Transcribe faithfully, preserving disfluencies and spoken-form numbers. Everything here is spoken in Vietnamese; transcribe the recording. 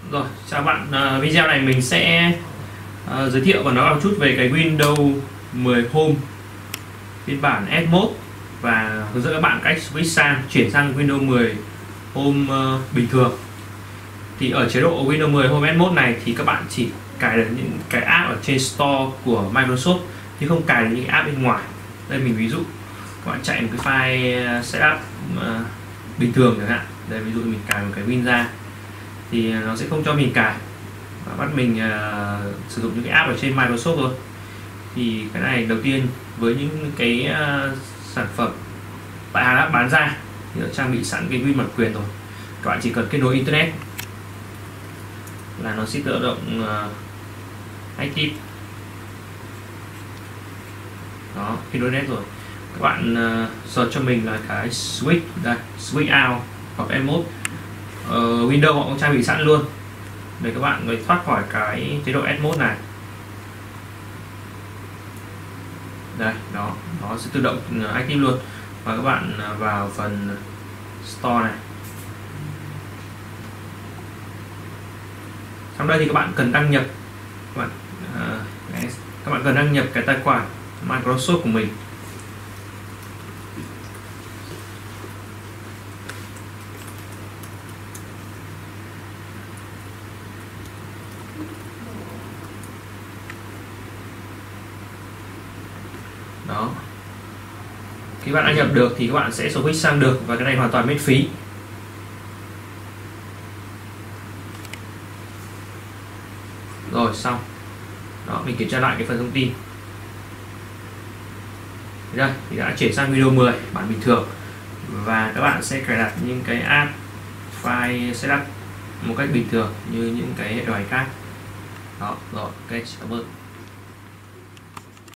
Rồi, chào bạn. À, video này mình sẽ à, giới thiệu và nói một chút về cái Windows mười Home phiên bản S một và hướng dẫn các bạn cách switch sang chuyển sang Windows mười Home uh, bình thường. Thì ở chế độ Windows mười Home S một này thì các bạn chỉ cài được những cái app ở trên Store của Microsoft nhưng không cài được những cái app bên ngoài. Đây mình ví dụ các bạn chạy một cái file setup uh, bình thường chẳng hạn. Đây ví dụ mình cài một cái Win ra thì nó sẽ không cho mình cài và bắt mình uh, sử dụng những cái app ở trên Microsoft thôi. Thì cái này đầu tiên với những cái uh, sản phẩm tại Hàn Quốc bán ra thì nó trang bị sẵn cái Win bản quyền rồi, các bạn chỉ cần kết nối internet là nó sẽ tự động uh, active. Đó, kết nối net rồi, các bạn uh, search cho mình là cái switch đây, switch out hoặc S một. Uh, Windows họ cũng trang bị sẵn luôn để các bạn mới thoát khỏi cái chế độ S một này. Đây, đó, nó sẽ tự động active luôn. Và các bạn vào phần Store này. Trong đây thì các bạn cần đăng nhập các bạn, uh, các bạn cần đăng nhập cái tài khoản Microsoft của mình. Đó, khi bạn đăng nhập được thì các bạn sẽ switch sang được, và cái này hoàn toàn miễn phí. Rồi xong. Đó, mình kiểm tra lại cái phần thông tin. Đây thì đã chuyển sang Windows mười bản bình thường và các bạn sẽ cài đặt những cái app file setup một cách bình thường như những cái hệ điều hành khác. Đó, rồi, ok, cảm ơn.